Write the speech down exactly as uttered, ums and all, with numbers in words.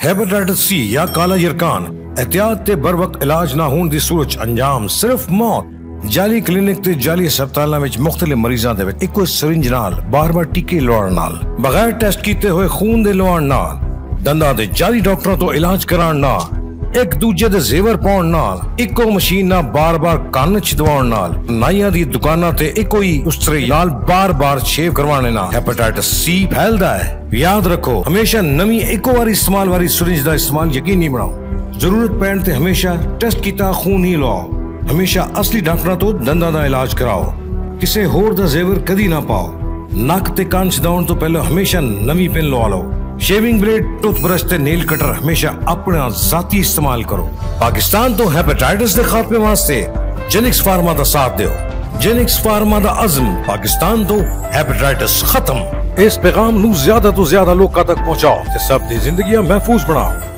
Hepatitis C या काला यरकान एहतियात ते बर वक्त इलाज ना होने दी सूरत च अंजाम सिर्फ मौत। जाली क्लिनिक ते जाली अस्पतालों में मुख्तलिफ मरीजों दे विच इक्को सिरिंज नाल बार बार टीके लवाउण नाल, बगैर टेस्ट कीते हुए खून दे लवाउण नाल, दंदां दे जाली डॉक्टरों तो इलाज कराउण नाल, एक दूजे दे जेवर पाउण नाल, इक्को मशीन नाल बार बार कन्न च दवाउण नाल, नाइयां दी दुकानां ते इक्को ही उस्तरे नाल बार बार शेव करवाने नाल हेपेटाइटिस सी फैलदा है। याद रखो, हमेशा नवी इक्को बारी इस्तेमाल वाली सिरिंज दा इस्तेमाल यकीनी बनाओ। जरूरत पैण ते हमेशा टेस्ट कीता खून ही लवाओ। हमेशा असली डॉक्टरां तो दंदां दा इलाज कराओ। किसे होर दा जेवर कदी ना पाओ। नक ते कंन छदाउण तो पहले हमेशा नवी पिन लवा लो। शेविंग ब्लेड, टूथब्रश ते नेल कटर हमेशा अपना जाती इस्तेमाल करो। पाकिस्तान तो हेपेटाइटिस दे खात्मे वास्ते जेनिक्स फार्मा दा साथ दियो। जेनिक्स फार्मा दा अज़म, पाकिस्तान तो हेपेटाइटिस खत्म। इस पैगाम नू ज्यादा तो ज्यादा लोकां तक पहुंचाओ ते सब दी जिंदगियां महफूज बनाओ।